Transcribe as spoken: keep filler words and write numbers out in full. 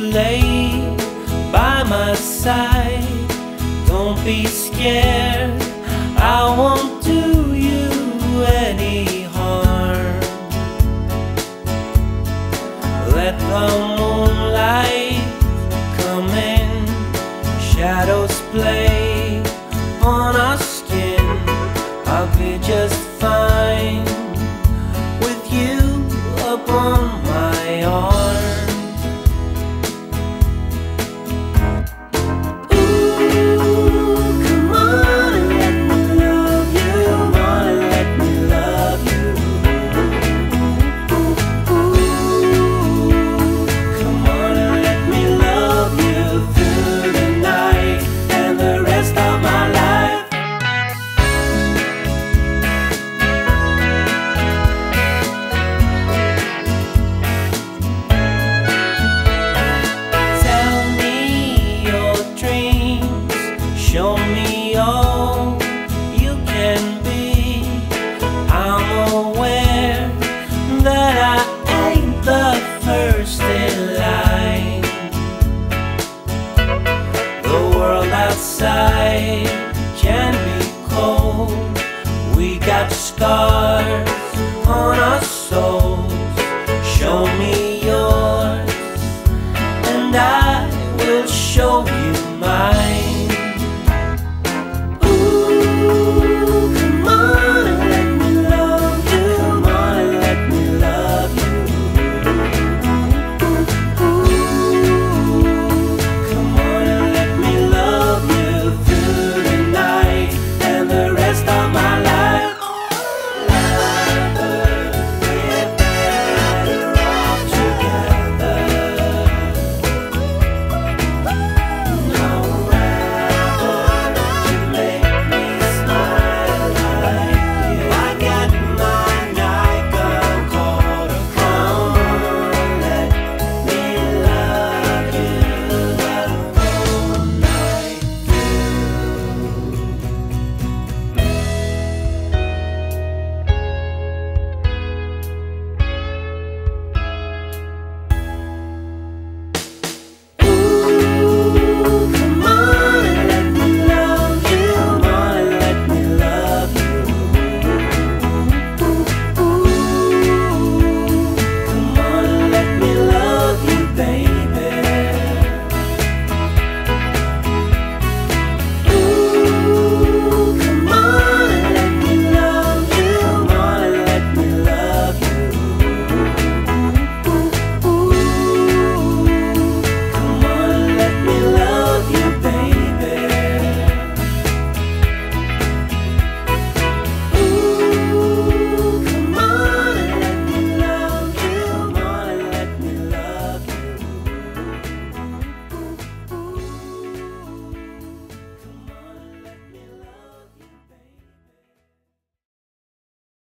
lay by my side. Don't be scared, I won't do you any harm. Let the moonlight come in, shadows play on our skin. I'll be just fine with you upon my arm. Show me all you can be. I'm aware that I ain't the first in line. The world outside can be cold. We got scars on our souls. Show me yours and I will show you mine.